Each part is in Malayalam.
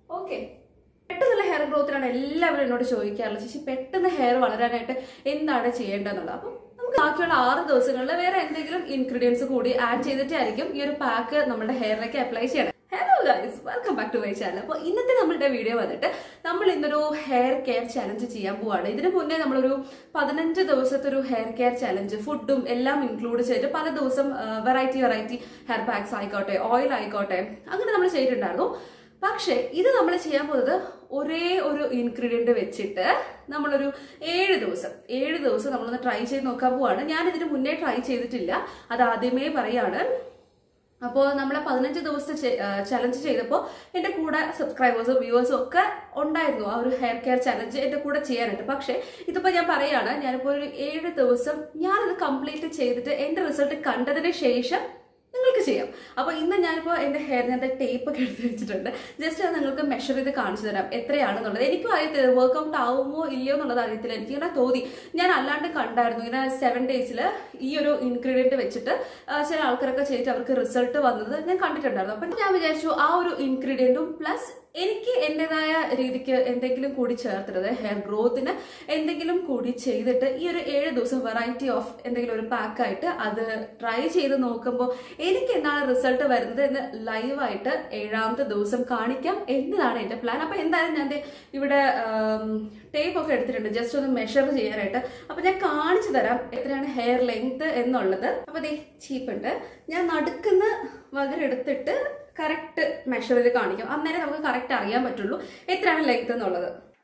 ഓക്കെ, പെട്ടെന്നുള്ള ഹെയർ ഗ്രോത്തിനാണ് എല്ലാവരും എന്നോട് ചോദിക്കാറുള്ളത്, ചേച്ചി പെട്ടെന്ന് ഹെയർ വളരാനായിട്ട് എന്താണ് ചെയ്യേണ്ടതെന്നുള്ളത്. അപ്പം നമുക്ക് ബാക്കിയുള്ള 6 ദിവസങ്ങളിൽ വേറെ എന്തെങ്കിലും ഇൻഗ്രീഡിയൻസ് കൂടി ആഡ് ചെയ്തിട്ടായിരിക്കും ഈ ഒരു പാക്ക് നമ്മുടെ ഹെയറിലേക്ക് അപ്ലൈ ചെയ്യണം. Hello guys, welcome back to my channel. അപ്പോൾ ഇന്നത്തെ നമ്മളുടെ വീഡിയോ വന്നിട്ട് നമ്മൾ ഇന്നൊരു ഹെയർ കെയർ ചലഞ്ച് ചെയ്യാൻ പോവാണ്. ഇതിനു മുന്നേ നമ്മളൊരു 15 ദിവസത്തെ ഒരു ഹെയർ കെയർ ചലഞ്ച് ഫുഡും എല്ലാം ഇൻക്ലൂഡ് ചെയ്തിട്ട് പല ദിവസം വെറൈറ്റി ഹെയർ പാക്സ് ആയിക്കോട്ടെ, ഓയിൽ ആയിക്കോട്ടെ, അങ്ങനെ നമ്മൾ ചെയ്തിട്ടുണ്ടായിരുന്നു. പക്ഷെ ഇത് നമ്മൾ ചെയ്യാൻ പോകുന്നത് ഒരേ ഒരു ഇൻഗ്രീഡിയന്റ് വെച്ചിട്ട് നമ്മളൊരു 7 ദിവസം നമ്മളൊന്ന് ട്രൈ ചെയ്ത് നോക്കാൻ പോവാണ്. ഞാൻ ഇതിന് മുന്നേ ട്രൈ ചെയ്തിട്ടില്ല, അത് ആദ്യമേ പറയാണ്. അപ്പോൾ നമ്മൾ 15 ദിവസത്തെ ചലഞ്ച് ചെയ്തപ്പോൾ എൻ്റെ കൂടെ സബ്സ്ക്രൈബേഴ്സും വ്യൂവേഴ്സും ഒക്കെ ഉണ്ടായിരുന്നു ആ ഒരു ഹെയർ കെയർ ചലഞ്ച് എൻ്റെ കൂടെ ചെയ്യാനായിട്ട്. പക്ഷേ ഇതിപ്പോൾ ഞാൻ പറയാണ്, ഞാനിപ്പോൾ ഒരു 7 ദിവസം ഞാനത് കംപ്ലീറ്റ് ചെയ്തിട്ട് എൻ്റെ റിസൾട്ട് കണ്ടതിന് ശേഷം നിങ്ങൾക്ക് ചെയ്യാം. അപ്പോൾ ഇന്ന് ഞാനിപ്പോൾ എൻ്റെ ഹെയറിനകത്ത് ടേപ്പ് ഒക്കെ എടുത്ത് വെച്ചിട്ടുണ്ട്. ജസ്റ്റ് അത് നിങ്ങൾക്ക് മെഷർ ചെയ്ത് കാണിച്ചു തരാം എത്രയാണെന്നുള്ളത്. എനിക്കും അറിയത്തില്ല വർക്ക്ഔട്ട് ആവുമോ ഇല്ലയോ എന്നുള്ളത് അറിയത്തില്ല. എനിക്കിങ്ങനെ തോന്നി, ഞാൻ അല്ലാണ്ട് കണ്ടായിരുന്നു ഇങ്ങനെ 7 ഡേയ്സിൽ ഈ ഒരു ഇൻഗ്രീഡിയൻറ്റ് വെച്ചിട്ട് ചില ആൾക്കാരൊക്കെ ചെയ്തിട്ട് അവർക്ക് റിസൾട്ട് വന്നത് ഞാൻ കണ്ടിട്ടുണ്ടായിരുന്നു. അപ്പം ഞാൻ വിചാരിച്ചു ആ ഒരു ഇൻഗ്രീഡിയൻറ്റും പ്ലസ് എനിക്ക് എൻ്റെതായ രീതിക്ക് എന്തെങ്കിലും കൂടി ചേർത്തിട്ടത് ഹെയർ ഗ്രോത്തിന് എന്തെങ്കിലും കൂടി ചെയ്തിട്ട് ഈ ഒരു 7 ദിവസം വെറൈറ്റി ഓഫ് എന്തെങ്കിലും ഒരു പാക്കായിട്ട് അത് ട്രൈ ചെയ്ത് നോക്കുമ്പോൾ എനിക്ക് എന്താണ് റിസൾട്ട് വരുന്നത് എന്ന് ലൈവായിട്ട് 7ാമത്തെ ദിവസം കാണിക്കാം എന്നതാണ് എൻ്റെ പ്ലാൻ. അപ്പൊ എന്തായാലും ഞാൻ ഇവിടെ ടേപ്പ് ഒക്കെ എടുത്തിട്ടുണ്ട് ജസ്റ്റ് ഒന്ന് മെഷർ ചെയ്യാനായിട്ട്. അപ്പൊ ഞാൻ കാണിച്ചു തരാം എത്രയാണ് ഹെയർ ലെങ്ത് എന്നുള്ളത്. അപ്പൊ ദേ ചീപ്പുണ്ട്, ഞാൻ നടുക്കുന്ന വകരെടുത്തിട്ട് കറക്റ്റ് മെഷർ ചെയ്ത് കാണിക്കാം. അന്നേരം നമുക്ക് കറക്റ്റ് അറിയാൻ പറ്റുള്ളൂ എത്രയാണ് ലെങ്ത് എന്നുള്ളത്.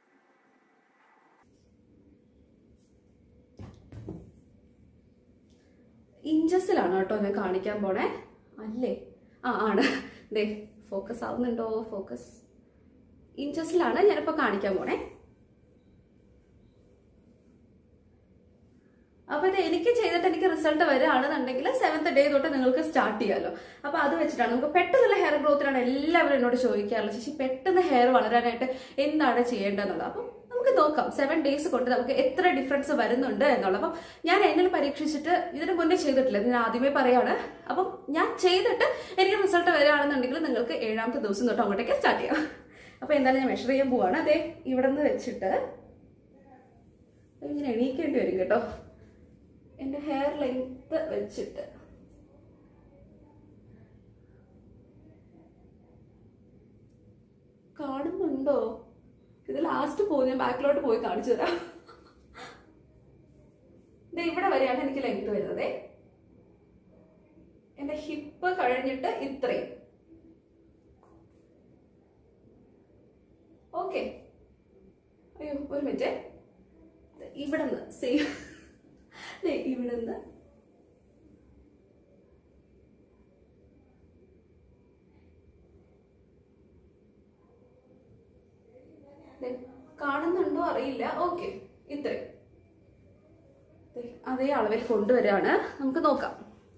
ഇഞ്ചസിലാണ് കേട്ടോ ഞാൻ കാണിക്കാൻ പോണേ. അല്ലേ, ആണ്, ദേ ഫോക്കസ് ആവുന്നുണ്ടോ? ഫോക്കസ് ഇഞ്ചസിലാണ് ഞാനിപ്പോ കാണിക്കാൻ പോണേ. അപ്പൊ ഇത് എനിക്ക് ചെയ്തിട്ട് എനിക്ക് റിസൾട്ട് വരികയാണെന്നുണ്ടെങ്കിൽ 7th ഡേ തൊട്ട് നിങ്ങൾക്ക് സ്റ്റാർട്ട് ചെയ്യാമല്ലോ. അപ്പൊ അത് വെച്ചിട്ടാണ് നമുക്ക് പെട്ടെന്നുള്ള ഹെയർ ഗ്രോത്തിനാണ് എല്ലാവരും എന്നോട് ചോദിക്കാറുള്ളത്, ചേച്ചി പെട്ടെന്ന് ഹെയർ വളരാനായിട്ട് എന്താണ് ചെയ്യേണ്ടതെന്നുള്ളത്. അപ്പം നമുക്ക് നോക്കാം 7 ഡേയ്സ് കൊണ്ട് നമുക്ക് എത്ര ഡിഫറൻസ് വരുന്നുണ്ട് എന്നുള്ളത്. അപ്പം ഞാൻ എന്നിൽ പരീക്ഷിച്ചിട്ട് ഇതിന് മുന്നേ ചെയ്തിട്ടില്ല, ഞാൻ ആദ്യമേ പറയാണ്. അപ്പം ഞാൻ ചെയ്തിട്ട് എനിക്ക് റിസൾട്ട് വരികയാണെന്നുണ്ടെങ്കിൽ നിങ്ങൾക്ക് 7ാമത്തെ ദിവസം തൊട്ട് അങ്ങോട്ടേക്ക് സ്റ്റാർട്ട് ചെയ്യാം. അപ്പൊ എന്തായാലും ഞാൻ മെഷർ ചെയ്യാൻ പോവാണ്. അതെ, ഇവിടെ നിന്ന് വെച്ചിട്ട് ഇങ്ങനെ എണീക്കേണ്ടി വരും കേട്ടോ. എൻ്റെ ഹെയർ ലെങ്ത് വെച്ചിട്ട് കാണുന്നുണ്ടോ? ഇത് ലാസ്റ്റ് പോയി ഞാൻ ബാക്കിലോട്ട് പോയി കാണിച്ചു തരാം. ഇവിടെ വരെയാണ് എനിക്ക് ലെങ്ത് വരുന്നത്. എൻ്റെ ഹിപ്പ് കഴിഞ്ഞിട്ട് ഇത്രയും. ഓക്കെ, അയ്യോ ഒരു മിനിറ്റ്, ഇവിടെ നിന്ന് സെയിം ഇവിടെ നിന്ന് കാണുന്നുണ്ടോ അറിയില്ല. ഓക്കെ, ഇത്രയും അതേ അളവിൽ കൊണ്ടുവരാണ്. നമുക്ക് നോക്കാം.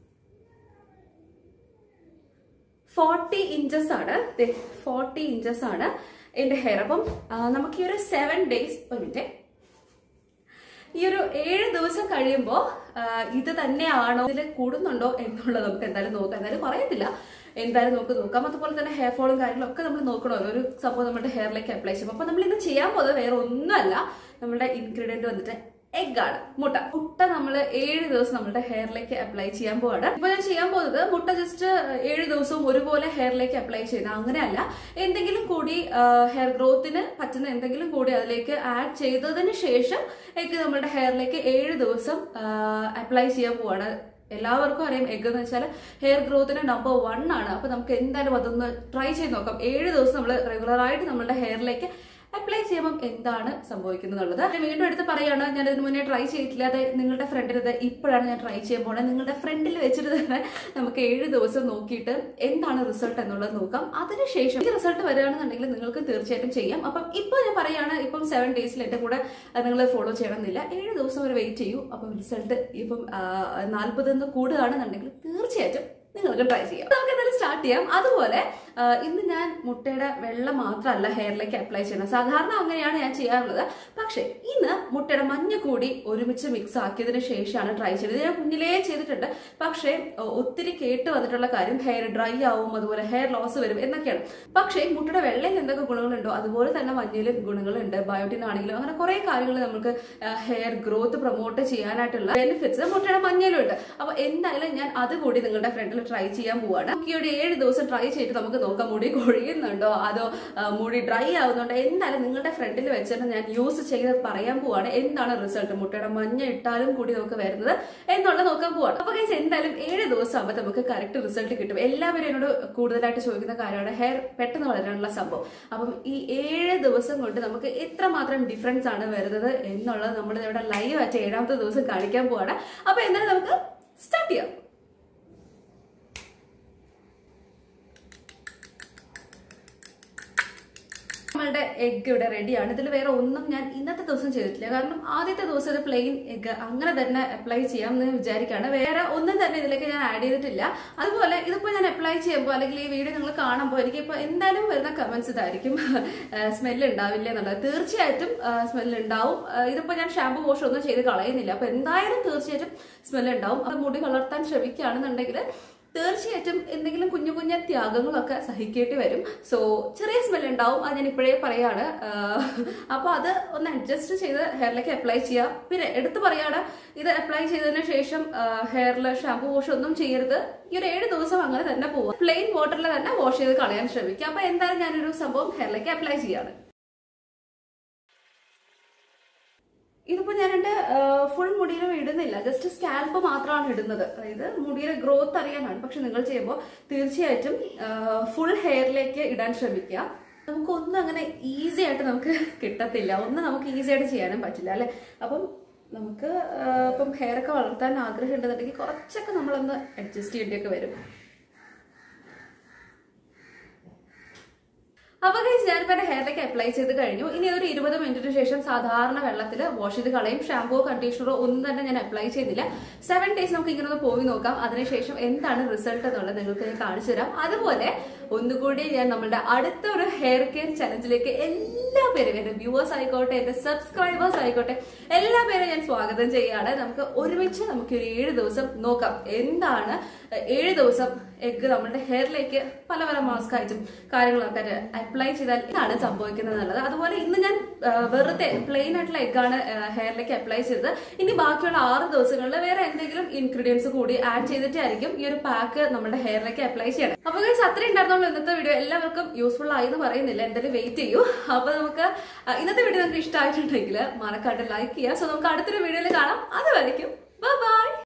40 ഇഞ്ചസ് ആണ്, 40 ഇഞ്ചസ് ആണ് എൻ്റെ ഹെയർ. അപ്പം നമുക്ക് ഈ ഒരു 7 ഡേയ്സ്, ഒരു മിനിറ്റ്, ഈ ഒരു 7 ദിവസം കഴിയുമ്പോൾ ഇത് തന്നെയാണോ, ഇതിൽ കൂടുന്നുണ്ടോ എന്നുള്ളത് നമുക്ക് എന്തായാലും നോക്കാം. എന്തായാലും പറയത്തില്ല, എന്തായാലും നമുക്ക് നോക്കാം. അതുപോലെ തന്നെ ഹെയർ ഫോളും കാര്യങ്ങളൊക്കെ നമ്മൾ നോക്കണമല്ലോ ഒരു സംഭവം നമ്മുടെ ഹെയറിലേക്ക് അപ്ലൈ ചെയ്യുമ്പോൾ. അപ്പൊ നമ്മൾ ഇന്ന് ചെയ്യാൻ പോകുന്നത് വേറെ ഒന്നുമല്ല, നമ്മുടെ ഇൻഗ്രീഡിയന്റ് വന്നിട്ട് എഗ്ഗാണ്, മുട്ട. മുട്ട നമ്മൾ 7 ദിവസം നമ്മുടെ ഹെയറിലേക്ക് അപ്ലൈ ചെയ്യാൻ പോവാണ്. ഇപ്പൊ ഞാൻ ചെയ്യാൻ പോകുന്നത് മുട്ട ജസ്റ്റ് 7 ദിവസവും ഒരുപോലെ ഹെയറിലേക്ക് അപ്ലൈ ചെയ്യുന്നത് അങ്ങനെയല്ല, എന്തെങ്കിലും കൂടി ഹെയർ ഗ്രോത്തിന് പറ്റുന്ന എന്തെങ്കിലും കൂടി അതിലേക്ക് ആഡ് ചെയ്തതിന് ശേഷം എഗ്ഗ് നമ്മുടെ ഹെയറിലേക്ക് 7 ദിവസം അപ്ലൈ ചെയ്യാൻ പോവാണ്. എല്ലാവർക്കും അറിയാം എഗ്ഗ് എന്ന് വെച്ചാൽ ഹെയർ ഗ്രോത്തിന് നമ്പർ 1 ആണ്. അപ്പൊ നമുക്ക് എന്തായാലും അതൊന്ന് ട്രൈ ചെയ്ത് നോക്കാം. 7 ദിവസം നമ്മൾ റെഗുലറായിട്ട് നമ്മുടെ ഹെയറിലേക്ക് അപ്ലൈ ചെയ്യുമ്പോൾ എന്താണ് സംഭവിക്കുന്നത്. വീണ്ടും എടുത്ത് പറയാണ്, ഞാൻ ഇതിന് മുന്നേ ട്രൈ ചെയ്തിട്ടില്ല. അത് നിങ്ങളുടെ ഫ്രണ്ടിൽ ഇത് ഇപ്പോഴാണ് ഞാൻ ട്രൈ ചെയ്യാൻ പോണത്. നിങ്ങളുടെ ഫ്രണ്ടിൽ വെച്ചിട്ട് തന്നെ നമുക്ക് 7 ദിവസം നോക്കിയിട്ട് എന്താണ് റിസൾട്ട് എന്നുള്ളത് നോക്കാം. അതിനുശേഷം ഈ റിസൾട്ട് വരികയാണെന്നുണ്ടെങ്കിൽ നിങ്ങൾക്ക് തീർച്ചയായിട്ടും ചെയ്യാം. അപ്പം ഇപ്പോൾ ഞാൻ പറയാണ്, ഇപ്പം 7 ഡേയ്സിൽ എൻ്റെ കൂടെ നിങ്ങൾ ഫോളോ ചെയ്യണമെന്നില്ല, 7 ദിവസം വരെ വെയിറ്റ് ചെയ്യൂ. അപ്പം റിസൾട്ട് ഇപ്പം 40 കൂടുകയാണെന്നുണ്ടെങ്കിൽ തീർച്ചയായിട്ടും നിങ്ങൾക്ക് ട്രൈ ചെയ്യാം. നമുക്ക് എന്തായാലും സ്റ്റാർട്ട് ചെയ്യാം. അതുപോലെ ഇന്ന് ഞാൻ മുട്ടയുടെ വെള്ളം മാത്രമല്ല ഹെയറിലേക്ക് അപ്ലൈ ചെയ്യണം. സാധാരണ അങ്ങനെയാണ് ഞാൻ ചെയ്യാറുള്ളത്. പക്ഷെ ഇന്ന് മുട്ടയുടെ മഞ്ഞ കൂടി ഒരുമിച്ച് മിക്സ് ആക്കിയതിന് ശേഷമാണ് ട്രൈ ചെയ്തത്. ഞാൻ കുഞ്ഞിലേ ചെയ്തിട്ടുണ്ട്. പക്ഷേ ഒത്തിരി കേട്ട് വന്നിട്ടുള്ള കാര്യം ഹെയർ ഡ്രൈ ആവും, അതുപോലെ ഹെയർ ലോസ് വരും എന്നൊക്കെയാണ്. പക്ഷേ മുട്ടയുടെ വെള്ളയിൽ എന്തൊക്കെ ഗുണങ്ങളുണ്ടോ അതുപോലെ തന്നെ മഞ്ഞയിലും ഗുണങ്ങളുണ്ട്. ബയോട്ടിൻ ആണെങ്കിലും അങ്ങനെ കുറെ കാര്യങ്ങൾ നമുക്ക് ഹെയർ ഗ്രോത്ത് പ്രൊമോട്ട് ചെയ്യാനായിട്ടുള്ള ബെനിഫിറ്റ്സ് മുട്ടയുടെ മഞ്ഞയിലും ഉണ്ട്. അപ്പൊ എന്തായാലും ഞാൻ അതുകൂടി നിങ്ങളുടെ ഫ്രണ്ടിൽ ട്രൈ ചെയ്യാൻ പോവാണ്. ഈ ഒരു 7 ദിവസം ട്രൈ ചെയ്തിട്ട് നമുക്ക് നോക്കാം മുടി കൊഴിയുന്നുണ്ടോ അതോ മുടി ഡ്രൈ ആവുന്നുണ്ടോ. എന്തായാലും നിങ്ങളുടെ ഫ്രണ്ടിൽ വെച്ചിട്ട് ഞാൻ യൂസ് ചെയ്ത് പറയാൻ പോവാണ് എന്താണ് റിസൾട്ട്, മുട്ടയുടെ മഞ്ഞ ഇട്ടാലും കൂടി നമുക്ക് വരുന്നത് എന്നുള്ളത് നോക്കാൻ പോവാണ്. അപ്പൊ ഗൈസ് എന്തായാലും 7 ദിവസം ആകുമ്പോൾ നമുക്ക് കറക്റ്റ് റിസൾട്ട് കിട്ടും. എല്ലാവരും എന്നോട് കൂടുതലായിട്ട് ചോദിക്കുന്ന കാര്യമാണ് ഹെയർ പെട്ടെന്ന് വളരാനുള്ള സംഭവം. അപ്പം ഈ 7 ദിവസം കൊണ്ട് നമുക്ക് എത്രമാത്രം ഡിഫറൻസ് ആണ് വരുന്നത് എന്നുള്ളത് നമ്മൾ ഇവിടെ ലൈവ് ആയിട്ട് 7ാമത്തെ ദിവസം കാണിക്കാൻ പോവാണ്. അപ്പൊ എന്തായാലും നമുക്ക് സ്റ്റാർട്ട് ചെയ്യാം. നമ്മളുടെ എഗ് ഇവിടെ റെഡിയാണ്. ഇതിൽ വേറെ ഒന്നും ഞാൻ ഇന്നത്തെ ദിവസം ചെയ്തിട്ടില്ല. കാരണം ആദ്യത്തെ ദിവസം ഇത് പ്ലെയിൻ എഗ് അങ്ങനെ തന്നെ അപ്ലൈ ചെയ്യാം എന്ന് വിചാരിക്കുകയാണ്. വേറെ ഒന്നും തന്നെ ഇതിലേക്ക് ഞാൻ ആഡ് ചെയ്തിട്ടില്ല. അതുപോലെ ഇതിപ്പോ ഞാൻ അപ്ലൈ ചെയ്യുമ്പോൾ അല്ലെങ്കിൽ ഈ വീഡിയോ നിങ്ങൾ കാണുമ്പോൾ എനിക്കിപ്പോ എന്തായാലും വരുന്ന കമന്റ്സ് ഇതായിരിക്കും, സ്മെല്ല് ഉണ്ടാവില്ല എന്നുള്ളത്. തീർച്ചയായിട്ടും സ്മെല്ല് ഉണ്ടാവും. ഇതിപ്പോ ഞാൻ ഷാമ്പു വാഷ് ഒന്നും ചെയ്ത് കളയുന്നില്ല. അപ്പൊ എന്തായാലും തീർച്ചയായിട്ടും സ്മെല്ല് ഉണ്ടാവും. അത് മുടി വളർത്താൻ ശ്രമിക്കുകയാണെന്നുണ്ടെങ്കിൽ തീർച്ചയായിട്ടും എന്തെങ്കിലും കുഞ്ഞു കുഞ്ഞു ത്യാഗങ്ങളൊക്കെ സഹിക്കേണ്ടി വരും. സോ ചെറിയ സ്മെല്ല് ഉണ്ടാവും, അത് ഞാൻ ഇപ്പോഴേ പറയാണ്. അപ്പൊ അത് ഒന്ന് അഡ്ജസ്റ്റ് ചെയ്ത് ഹെയറിലേക്ക് അപ്ലൈ ചെയ്യാം. പിന്നെ എടുത്തു പറയാണ്, ഇത് അപ്ലൈ ചെയ്തതിനു ശേഷം ഹെയറിൽ ഷാമ്പു വാഷ് ഒന്നും ചെയ്യരുത്. ഈ ഒരു 7 ദിവസം അങ്ങനെ തന്നെ പോവാം. പ്ലെയിൻ വാട്ടറിൽ തന്നെ വാഷ് ചെയ്ത് കളയാൻ ശ്രമിക്കുക. അപ്പൊ എന്തായാലും ഞാനൊരു സംഭവം ഹെയറിലേക്ക് അപ്ലൈ ചെയ്യാണ്. ഇതിപ്പോ ഞാൻ എന്റെ ഫുൾ മുടിയിലും ഇടുന്നില്ല, ജസ്റ്റ് സ്കാൽപ്പ് മാത്രമാണ് ഇടുന്നത്. അതായത് മുടിയുടെ ഗ്രോത്ത് അറിയാനാണ്. പക്ഷെ നിങ്ങൾ ചെയ്യുമ്പോൾ തീർച്ചയായിട്ടും ഫുൾ ഹെയറിലേക്ക് ഇടാൻ ശ്രമിക്കുക. നമുക്കൊന്നും അങ്ങനെ ഈസി ആയിട്ട് നമുക്ക് കിട്ടത്തില്ല, ഒന്നും നമുക്ക് ഈസി ആയിട്ട് ചെയ്യാനും പറ്റില്ല അല്ലെ. അപ്പം നമുക്ക് ഇപ്പം ഹെയർ ഒക്കെ വളർത്താൻ ആഗ്രഹം ഉണ്ടെന്നുണ്ടെങ്കിൽ കുറച്ചൊക്കെ നമ്മളൊന്ന് അഡ്ജസ്റ്റ് ചെയ്യേണ്ടിയൊക്കെ വരും. അപ്പൊ ഞാനിപ്പോ എന്റെ ഹെയറിലേക്ക് അപ്ലൈ ചെയ്ത് കഴിഞ്ഞു. ഇനി ഒരു 20 മിനിറ്റിന് ശേഷം സാധാരണ വെള്ളത്തിൽ വാഷ് ചെയ്ത് കളയും. ഷാമ്പുവോ കണ്ടീഷണറോ ഒന്നും തന്നെ ഞാൻ അപ്ലൈ ചെയ്തില്ല. 7 ഡേയ്സ് നമുക്ക് ഇങ്ങനെ ഒന്ന് പോയി നോക്കാം. അതിനുശേഷം എന്താണ് റിസൾട്ട് എന്നുള്ളത് നിങ്ങൾക്ക് ഞാൻ കാണിച്ചു തരാം. അതുപോലെ ഒന്നുകൂടി ഞാൻ നമ്മുടെ അടുത്ത ഒരു ഹെയർ കെയർ ചലഞ്ചിലേക്ക് എല്ലാ പേരും, എന്റെ വ്യൂവേഴ്സ് ആയിക്കോട്ടെ, എന്റെ സബ്സ്ക്രൈബേഴ്സ് ആയിക്കോട്ടെ, എല്ലാ പേരും ഞാൻ സ്വാഗതം ചെയ്യാണ്. നമുക്ക് ഒരുമിച്ച് നമുക്ക് ഒരു 7 ദിവസം നോക്കാം എന്താണ് 7 ദിവസം എഗ് നമ്മുടെ ഹെയറിലേക്ക് പല പല മാസ്ക് ആയിട്ടും കാര്യങ്ങളൊക്കെ അപ്ലൈ ചെയ്താൽ ഇതാണ് സംഭവിക്കുന്നത് എന്നുള്ളത്. അതുപോലെ ഇന്ന് ഞാൻ വെറുതെ പ്ലെയിൻ ആയിട്ടുള്ള എഗ്ഗാണ് ഹെയറിലേക്ക് അപ്ലൈ ചെയ്തത്. ഇനി ബാക്കിയുള്ള 6 ദിവസങ്ങളിൽ വേറെ എന്തെങ്കിലും ഇൻഗ്രീഡിയൻസ് കൂടി ആഡ് ചെയ്തിട്ടായിരിക്കും ഈ ഒരു പാക്ക് നമ്മുടെ ഹെയറിലേക്ക് അപ്ലൈ ചെയ്യണം. അപ്പൊ അത്രയും ഉണ്ടായിരുന്നുള്ളൂ ഇന്നത്തെ വീഡിയോ. എല്ലാവർക്കും യൂസ്ഫുൾ ആയി എന്ന് പറയുന്നില്ല, എന്തായാലും വെയിറ്റ് ചെയ്യൂ. അപ്പൊ നമുക്ക് ഇന്നത്തെ വീഡിയോ നിങ്ങൾക്ക് ഇഷ്ടമായിട്ടുണ്ടെങ്കിൽ മറക്കാണ്ട് ലൈക്ക് ചെയ്യുക. സോ നമുക്ക് അടുത്തൊരു വീഡിയോയിൽ കാണാം. അതുവരെയ്ക്കും ബൈ ബൈ.